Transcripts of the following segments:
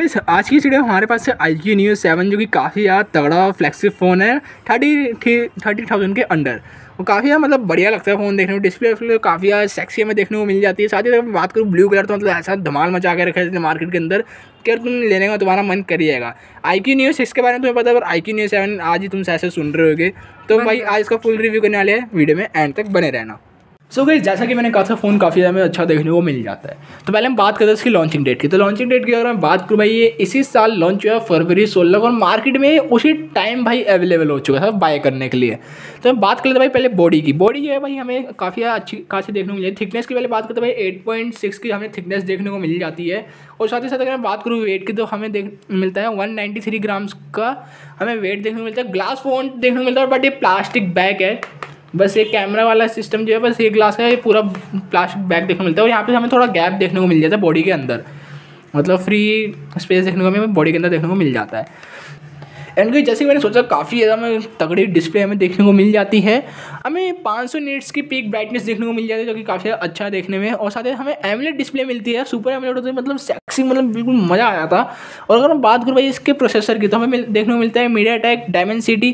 Guys आज की video हमारे पास है iQOO Neo 7 जो कि काफ़ी ज़्यादा तगड़ा फ्लैगशिप फ़ोन है 30,000 के अंडर। वो काफ़ी ज़्यादा मतलब बढ़िया लगता है फ़ोन देखने में। डिस्प्ले काफ़ी ज़्यादा सेक्सी हमें देखने को मिल जाती है। साथ ही अगर बात करूँ ब्लू कलर तो मतलब ऐसा धमाल मचा के रखा है मार्केट के अंदर कि तुम लेने का तुम्हारा मन कर जाएगा। iQOO Neo 6 के बारे में तुम्हें पता है, पर iQOO Neo 7 आज ही तुम ऐसे सुन रहे होगे। तो भाई आज इसका फुल रिव्यू करने वाले हैं, वीडियो में एंड तक बने रहना। सो गाइस जैसा कि मैंने कहा था फ़ोन काफ़ी ज़्यादा अच्छा देखने को मिल जाता है। तो पहले हम बात करते हैं इसकी लॉन्चिंग डेट की। तो लॉन्चिंग डेट की अगर मैं बात करूँ भाई, ये इसी साल लॉन्च हुआ फरवरी 16 और मार्केट में उसी टाइम भाई अवेलेबल हो चुका था बाय करने के लिए। तो हम बात कर लेते भाई पहले बॉडी की। बॉडी जो है भाई हमें काफ़ी अच्छी खासी देखने को मिल जाती है। थिकनेस की पहले बात करते हैं भाई 8.6 की हमें थिकनेस देखने को मिल जाती है। और साथ ही साथ अगर मैं बात करूँ वेट की तो हमें मिलता है 193 ग्राम्स का हमें वेट देखने को मिलता है। ग्लास फ़ोन देखने को मिलता है, बट ये प्लास्टिक बैग है। बस ये कैमरा वाला सिस्टम जो है बस ये ग्लास है, ये पूरा प्लास्टिक बैग देखने को मिलता है। और यहाँ पे हमें थोड़ा गैप देखने को मिल जाता है बॉडी के अंदर, मतलब फ्री स्पेस देखने को हमें बॉडी के अंदर देखने को मिल जाता है। एंड जैसे कि मैंने सोचा काफ़ी ज़्यादा हमें तगड़ी डिस्प्ले हमें देखने को मिल जाती है। हमें 500 निट्स की पीक ब्राइटनेस देखने को मिल जाती है जो कि काफ़ी अच्छा देखने में। और साथ ही हमें एमोलेड डिस्प्ले मिलती है, सुपर एमोलेड होती है, मतलब सेक्सी, मतलब बिल्कुल मज़ा आ जाता। और अगर हम बात करूँ भाई इसके प्रोसेसर की तो हमें देखने को मिलता है मीडियाटेक डायमेंसिटी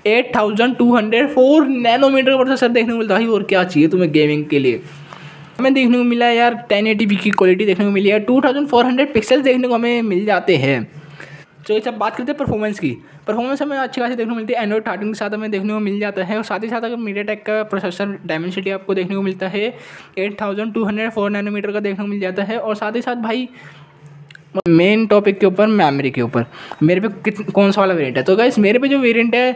8204 नैनोमीटर का प्रोसेसर देखने को मिलता है। और क्या चाहिए तुम्हें गेमिंग के लिए। हमें देखने को मिला है यार 1080p की क्वालिटी देखने को मिली है। 2400 पिक्सल्स देखने को हमें मिल जाते हैं। तो ये सब बात करते हैं परफॉर्मेंस की। परफॉर्मेंस हमें अच्छी खासी देखने को मिलती है। एंड्रॉइड 13 के साथ हमें देखने को मिल जाता है। और साथ ही साथ अगर मीडियाटेक का प्रोसेसर डायमेंसिटी आपको देखने को मिलता है 8204 नैनोमीटर का देखने को मिल जाता है। और साथ ही साथ भाई मेन टॉपिक के ऊपर, मेमोरी के ऊपर मेरे पे कौन सा वाला वेरिएंट है। तो गाइस मेरे पे जो वेरिएंट है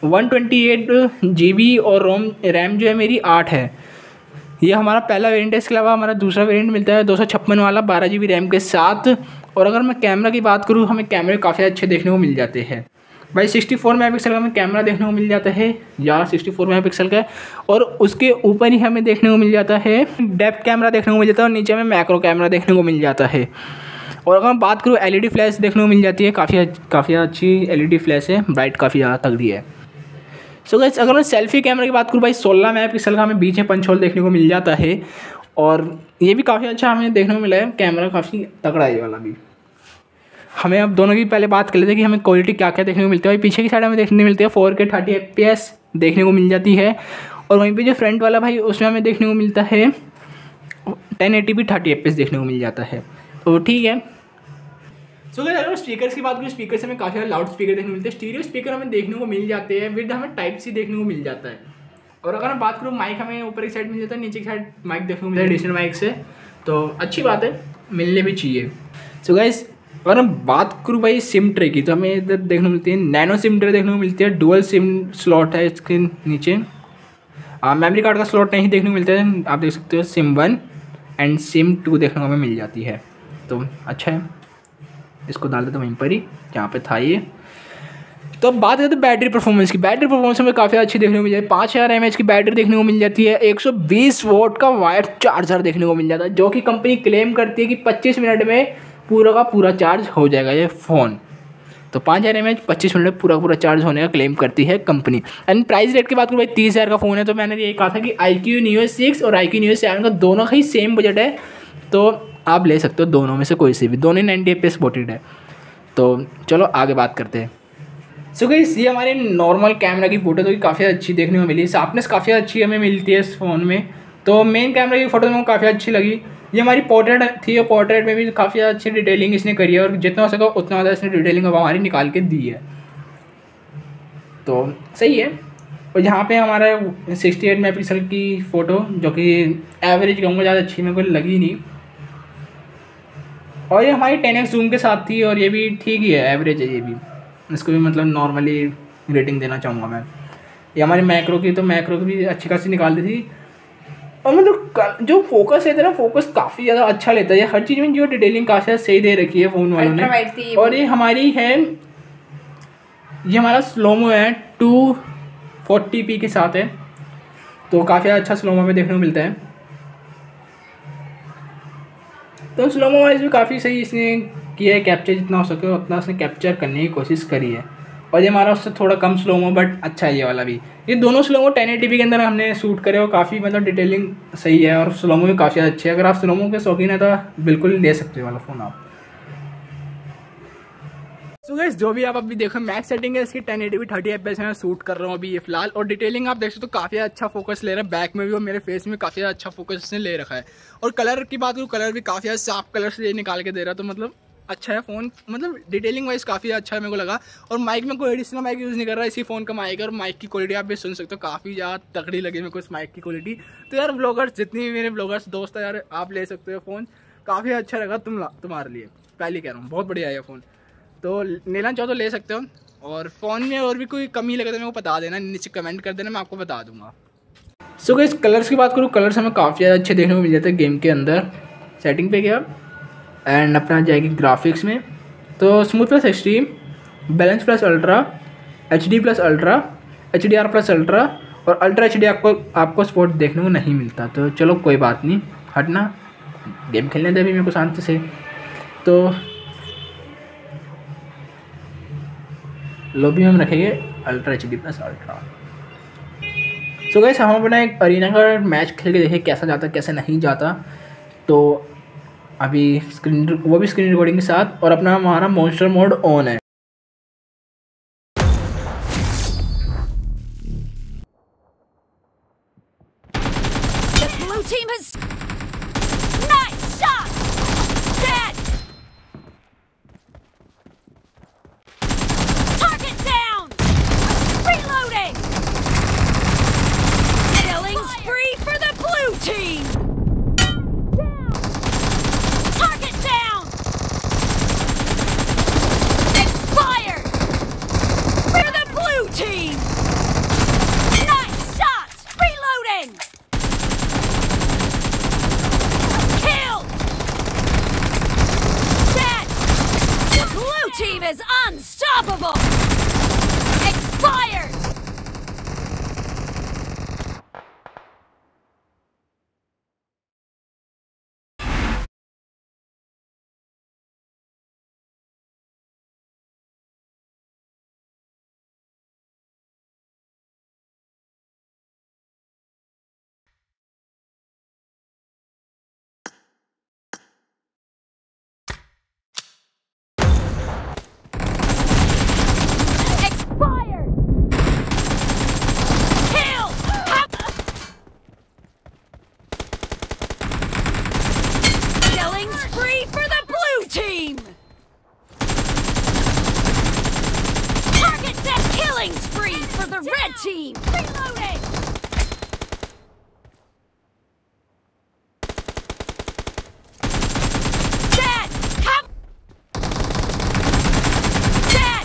128 GB और रैम जो है मेरी 8 है। ये हमारा पहला वेरिएंट है। इसके अलावा हमारा दूसरा वेरिएंट मिलता है 256 वाला 12 GB रैम के साथ। और अगर मैं कैमरा की बात करूँ, हमें कैमरे काफ़ी अच्छे देखने को मिल जाते हैं भाई। 64 मेगापिक्सल का हमें कैमरा देखने को मिल जाता है, या 64 मेगापिक्सल का। और उसके ऊपर ही हमें देखने को मिल जाता है डेप्थ कैमरा देखने को मिल जाता है, और नीचे में मैक्रो कैमरा देखने को मिल जाता है। और अगर मैं बात करूँ LED फ्लैश देखने को मिल जाती है, काफ़ी अच्छी LED फ्लैश है, ब्राइट काफ़ी ज़्यादा तगड़ी है। सो गाइस अगर मैं सेल्फी कैमरा की बात करूँ भाई 16 मेगापिक्सल का हमें बीच में पंच होल देखने को मिल जाता है। और ये भी काफ़ी अच्छा हमें देखने को मिला है, कैमरा काफ़ी तगड़ा है ये वाला भी। हमें अब दोनों की पहले बात कर लेते हैं कि हमें क्वालिटी क्या क्या देखने को मिलती है। भाई पीछे की साइड हमें देखने को मिलती है 4K 30 FPS देखने को मिल जाती है। और वहीं पे जो फ्रंट वाला भाई उसमें हमें देखने को मिलता है 1080p 30 FPS देखने को मिल जाता है। तो ठीक है। सो गाइस अगर स्पीकर्स की बात करूँ, स्पीकर से हमें काफ़ी सारे लाउड स्पीकर देखने को मिलते हैं। स्टीरियो स्पीकर हमें देखने को मिल जाते हैं, विद हमें टाइप सी देखने को मिल जाता है। और अगर मैं बात करूँ माइक, हमें ऊपर की साइड मिल जाता है, नीचे की साइड माइक देखने को मिलता है एडिशनल माइक से। तो अच्छी बात है, मिलने भी चाहिए। सो गाइस अगर हम बात करूँ भाई सिम ट्रे की, तो हमें इधर देखने को मिलती है नैनो सिम ट्रे देखने को मिलती है। डुअल सिम स्लॉट है इसके नीचे। मेमोरी कार्ड का स्लॉट नहीं देखने को मिलता है, आप देख सकते हो। सिम 1 एंड सिम 2 देखने को हमें मिल जाती है, तो अच्छा है। इसको डाल देते वहीं पर ही जहाँ पे था ये। तो अब बात करते हैं बैटरी परफॉर्मेंस की। बैटरी परफॉर्मेंस हमें काफ़ी अच्छी देखने को मिल जाती है। 5000 mAh की बैटरी देखने को मिल जाती है। 120 वोट का वायर चार्जर देखने को मिल जाता है, जो कि कंपनी क्लेम करती है कि 25 मिनट में पूरा का पूरा चार्ज हो जाएगा ये फ़ोन। तो 5000 mAh 25 मिनट में पूरा चार्ज होने का क्लेम करती है कंपनी। एंड प्राइस रेट की बात करूँ भाई 30,000 का फ़ोन है। तो मैंने यही कहा था कि iQOO Neo 6 और iQOO Neo 7 का दोनों का ही सेम बजट है, तो आप ले सकते हो दोनों में से कोई से भी। दोनों 90 FPS सपोर्टेड है। तो चलो आगे बात करते हैं। सो गाइस ये हमारे नॉर्मल कैमरा की फ़ोटो तो काफ़ी अच्छी देखने को मिली, शार्पनेस काफ़ी अच्छी हमें मिलती है इस फ़ोन में। तो मेन कैमरा की फ़ोटो मेरे को काफ़ी अच्छी लगी। ये हमारी पोर्ट्रेट थी, और पोर्ट्रेट में भी काफ़ी अच्छी डिटेलिंग इसने करी है, और जितना हो सका उतना ज़्यादा इसने डिटेलिंग अब हमारी निकाल के दी है, तो सही है। और यहाँ पे हमारा 68 मेगापिक्सल की फ़ोटो, जो कि एवरेज कहूँगा, ज़्यादा अच्छी मेरे को लगी नहीं। और ये हमारी 10x जूम के साथ थी, और ये भी ठीक ही है, एवरेज है ये भी। इसको भी मतलब नॉर्मली रेटिंग देना चाहूँगा मैं। ये हमारी मैक्रो की, तो मैक्रो की भी अच्छी खासी निकाल दी थी। और मतलब जो फोकस है ना, फोकस काफ़ी ज़्यादा अच्छा लेता है। हर चीज़ में जो डिटेलिंग काफ़ी सही दे रखी है फ़ोन वालों ने। और ये हमारी है, ये हमारा स्लोमो है 240p के साथ है, तो काफ़ी अच्छा स्लोमो में देखने को मिलता है। तो स्लोमो वाइज भी काफ़ी सही इसने किया है, कैप्चर जितना हो सके उतना उसने कैप्चर करने की कोशिश करी है। और ये हमारा उससे थोड़ा कम स्लोमो, बट अच्छा है ये वाला भी। ये दोनों स्लोमो 1080p के अंदर हमने शूट करे, और काफ़ी मतलब डिटेलिंग सही है, और स्लोमो भी काफ़ी अच्छी है। अगर आप स्लोमो के शौकीन है तो बिल्कुल ले सकते हो वाला फ़ोन आप। सो गाइस जो भी आप अभी देखो मैक्स सेटिंग है इसकी 1080p 30fps में शूट कर रहा हूँ अभी ये फिलहाल। और डिटेलिंग आप देख सकते हो काफ़ी अच्छा फोकस ले रहा है, बैक में भी और मेरे फेस में काफ़ी अच्छा फोकस इसने ले रखा है। और कलर की बात करूँ, कलर भी काफ़ी साफ कलर से ये निकाल के दे रहा है, तो मतलब अच्छा है फ़ोन, मतलब डिटेलिंग वाइज काफ़ी अच्छा है मेरे को लगा। और माइक में कोई एडिशनल माइक यूज़ नहीं कर रहा है, इसी फ़ोन का माइक है। और माइक की क्वालिटी आप भी सुन सकते हो, काफ़ी ज़्यादा तगड़ी लगी मेरे को इस माइक की क्वालिटी। तो यार ब्लॉगर्स, जितनी भी मेरे ब्लॉगर्स दोस्त है यार, आप ले सकते हो फ़ोन, काफ़ी अच्छा लगा तुम्हारे लिए, पहले कह रहा हूँ, बहुत बढ़िया है ये फ़ोन। तो लेना चाहो तो ले सकते हो। और फ़ोन में और भी कोई कमी लगे तो मेरे को बता देना, नीचे कमेंट कर देना, मैं आपको बता दूंगा। सो गाइस कलर्स की बात करूँ, कलर्स हमें काफ़ी ज़्यादा अच्छे देखने को मिल जाते हैं गेम के अंदर। सेटिंग पे गया एंड अपना जाएगी ग्राफिक्स में, तो smooth plus extreme, balance plus ultra, HD plus ultra, HDR plus ultra और अल्ट्रा HD आपको सपोर्ट देखने को नहीं मिलता। तो चलो कोई बात नहीं, हटना, गेम खेलने दे अभी मेरे को शांति से। तो लॉबी में हम रखेंगे ultra HD plus ultra. So guys हम अपना एक अरीना का मैच खेल के देखें कैसा जाता कैसे नहीं जाता। तो अभी वो भी स्क्रीन रिकॉर्डिंग के साथ, और अपना हमारा मॉन्स्टर मोड ऑन है। Is unstoppable! Expired! Spree for the red team! Reloading! Dead! Dead!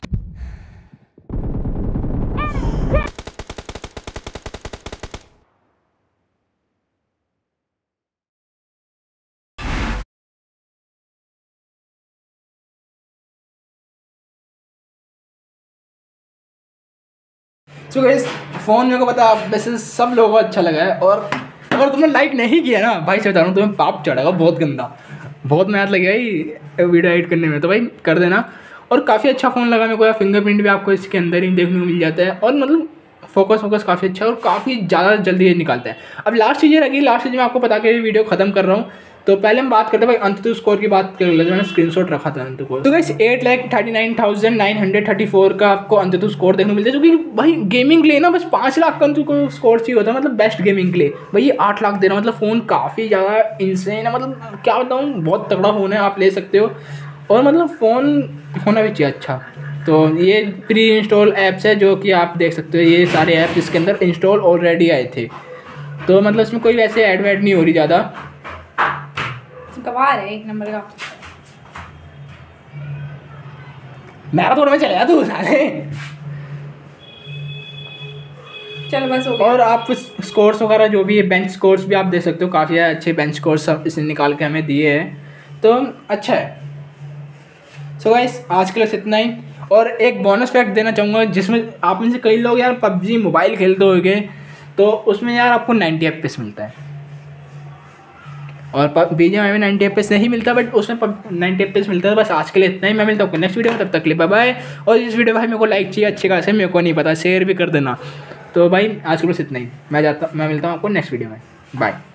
So guys phone मेरे को पता वैसे सब लोगों को अच्छा लगा है। और अगर तुमने लाइक नहीं किया ना भाई, से बता रहा हूँ तुम्हें पाप चढ़ेगा बहुत गंदा, बहुत मेहनत लगेगा ये वीडियो एडिट करने में, तो भाई कर देना। और काफ़ी अच्छा फ़ोन लगा मेरे को यार, फिंगरप्रिंट भी आपको इसके अंदर ही देखने को मिल जाता है। और मतलब फोकस काफ़ी अच्छा है और काफ़ी ज़्यादा जल्दी ये निकालता है। अब लास्ट चीज़ ये रही, लास्ट चीज़ मैं आपको बता के वीडियो ख़त्म कर रहा हूँ। तो पहले हम बात करते हैं भाई अंतुतु स्कोर की बात कर लेते हैं, मैंने स्क्रीनशॉट रखा था अंतुतु को। तो गाइस 8,39,934 का आपको अंतुतु स्कोर देखने को मिलता है, जो कि भाई गेमिंग के लिए ना बस 5 लाख का अंतुतु स्कोर चाहिए होता है, मतलब बेस्ट गेमिंग के लिए। भाई ये 8 लाख दे रहा है, मतलब फ़ोन काफ़ी ज़्यादा इंसेन है, मतलब क्या बताऊँ, बहुत तगड़ा फ़ोन है, आप ले सकते हो। और मतलब फ़ोन होना भी चाहिए अच्छा। तो ये प्री इंस्टॉल ऐप्स है जो कि आप देख सकते हो, ये सारे ऐप्स इसके अंदर इंस्टॉल ऑलरेडी आए थे। तो मतलब इसमें कोई वैसे ऐड वैड नहीं हो रही ज़्यादा, गवार है एक नंबर का। मैराथन में चले तू साले। चलो बस हो गया। और आप स्कोर्स वगैरह जो भी है, बेंच स्कोर्स भी आप दे सकते हो, काफ़ी अच्छे बेंच स्कोर्स सब इसने निकाल के हमें दिए हैं, तो अच्छा है। सो गाइस आज के लिए इतना ही। और एक बोनस फैक्ट देना चाहूँगा, जिसमें आप में से कई लोग यार PUBG मोबाइल खेलते होंगे, तो उसमें यार आपको 90 FPS मिलता है। और BGMI में 90 FPS नहीं मिलता, बट उसमें 90 FPS मिलता है। बस आज के लिए इतना ही, मैं मिलता हूँ नेक्स्ट वीडियो में, तब तक के लिए बाय बाय। और इस वीडियो भाई मेरे को लाइक चाहिए अच्छे खासे, मेरे को नहीं पता, शेयर भी कर देना। तो भाई आज के लिए इतना ही, मैं मिलता हूँ आपको नेक्स्ट वीडियो में, बाय।